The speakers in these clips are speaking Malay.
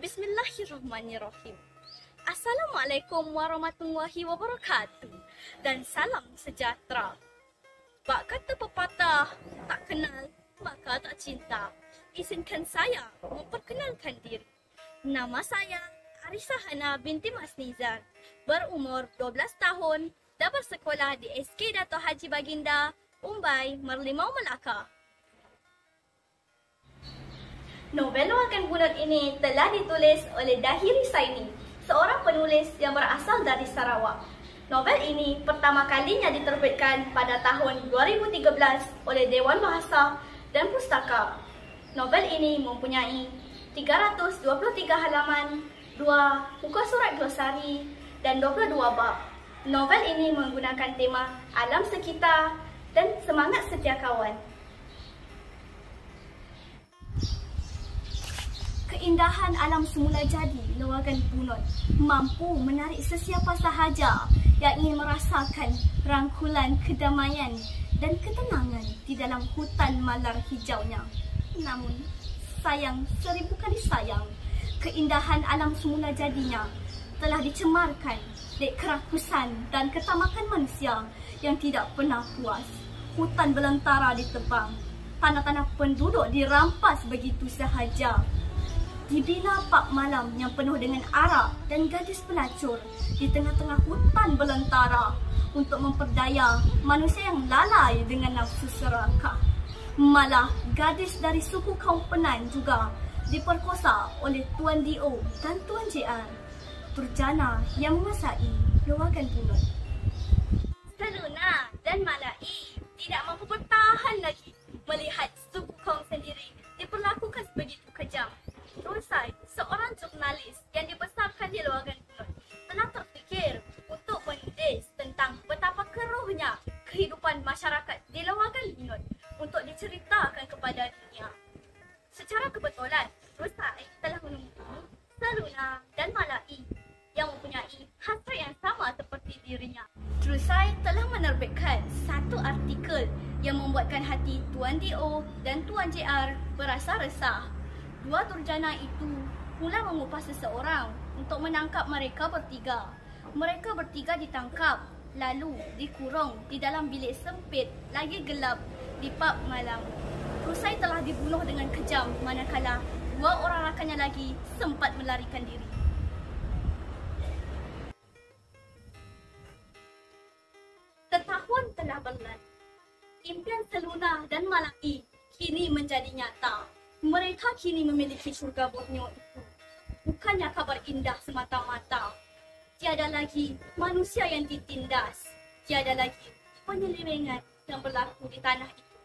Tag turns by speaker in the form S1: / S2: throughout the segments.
S1: Bismillahirrahmanirrahim. Assalamualaikum warahmatullahi wabarakatuh dan salam sejahtera. Bak kata pepatah, tak kenal maka tak cinta. Izinkan saya memperkenalkan diri. Nama saya Arisa Hana binti Mas Nizar, berumur 12 tahun dan bersekolah di SK Dato' Haji Baginda, Umbai, Merlimau, Melaka. Novel Luakan Bunut ini telah ditulis oleh Dahiri Saini, seorang penulis yang berasal dari Sarawak. Novel ini pertama kalinya diterbitkan pada tahun 2013 oleh Dewan Bahasa dan Pustaka. Novel ini mempunyai 323 halaman, 2 muka surat glosari dan 22 bab. Novel ini menggunakan tema alam sekitar dan semangat setia kawan. Keindahan alam semula jadi Luagan Bunut mampu menarik sesiapa sahaja yang ingin merasakan rangkulan kedamaian dan ketenangan di dalam hutan malar hijaunya. Namun, sayang seribu kali sayang, keindahan alam semula jadinya telah dicemarkan oleh kerakusan dan ketamakan manusia yang tidak pernah puas. Hutan belantara ditebang, tanah-tanah penduduk dirampas begitu sahaja. Dibina pak malam yang penuh dengan arak dan gadis pelacur di tengah-tengah hutan belantara untuk memperdaya manusia yang lalai dengan nafsu serakah. Malah gadis dari suku kaum Penan juga diperkosa oleh Tuan Dio dan Tuan JR, durjana yang menguasai Luagan Bunut. Seluna dan Malai tidak mampu bertahan lagi melihat suku kaum sendiri diperlakukan sebegitu kejam. Rusai, seorang jurnalis yang dibesarkan di Luagan Bunut, telah terfikir untuk menulis tentang betapa keruhnya kehidupan masyarakat di Luagan Bunut untuk diceritakan kepada dunia. Secara kebetulan, Rusai telah menemukan Seluna dan Malai yang mempunyai hasrat yang sama seperti dirinya. Rusai telah menerbitkan satu artikel yang membuatkan hati Tuan Dio dan Tuan JR berasa resah. Dua durjana itu mula mengupah seseorang untuk menangkap mereka bertiga. Mereka bertiga ditangkap, lalu dikurung di dalam bilik sempit lagi gelap di pub malam. Rusai telah dibunuh dengan kejam manakala dua orang rakannya lagi sempat melarikan diri. Setahun telah berlalu. Impian Seluna dan Malai kini menjadi nyata. Mereka kini memiliki syurga Borneo itu. Bukannya kabar indah semata-mata. Tiada lagi manusia yang ditindas. Tiada lagi penyelewengan yang berlaku di tanah itu.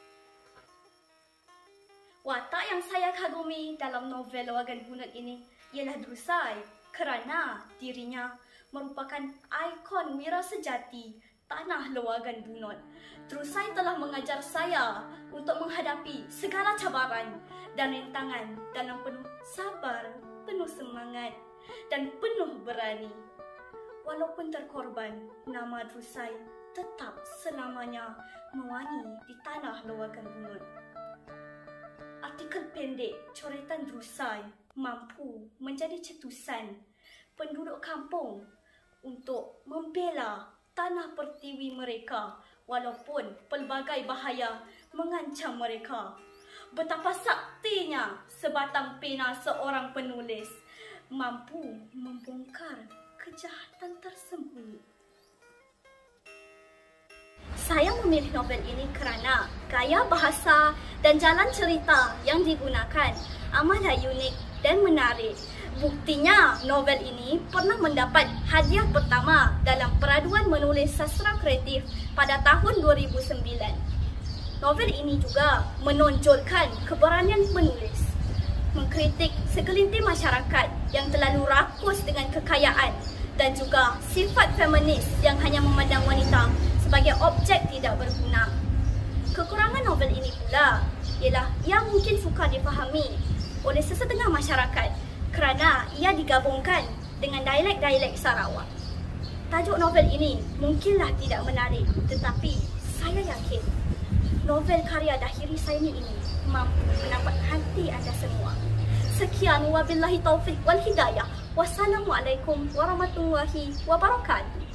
S1: Watak yang saya kagumi dalam novel Luagan Bunut ini ialah Rusai kerana dirinya merupakan ikon wira sejati tanah Luagan Bunut. Rusai telah mengajar saya untuk menghadapi segala cabaran dan rintangan dalam penuh sabar, penuh semangat dan penuh berani. Walaupun terkorban, nama Rusai tetap selamanya mewangi di tanah Luagan Bunut. Artikel pendek coretan Rusai mampu menjadi cetusan penduduk kampung untuk membela tanah pertiwi mereka walaupun pelbagai bahaya mengancam mereka. Betapa saktinya sebatang pena seorang penulis mampu membongkar kejahatan tersembunyi. Saya memilih novel ini kerana gaya bahasa dan jalan cerita yang digunakan amatlah unik dan menarik. Buktinya, novel ini pernah mendapat hadiah pertama dalam peraduan menulis sastra kreatif pada tahun 2009. Novel ini juga menonjolkan keberanian penulis, mengkritik segelintir masyarakat yang terlalu rakus dengan kekayaan dan juga sifat feminis yang hanya memandang wanita sebagai objek tidak berguna. Kekurangan novel ini pula ialah ia mungkin sukar difahami oleh sesetengah masyarakat kerana ia digabungkan dengan dialek-dialek Sarawak. Tajuk novel ini mungkinlah tidak menarik, tetapi saya yakin novel karya Dahiri Saini ini mampu mendapat hati anda semua. Sekian Demikian wabillahi taufiq wal hidayah. Wassalamualaikum warahmatullahi wabarakatuh.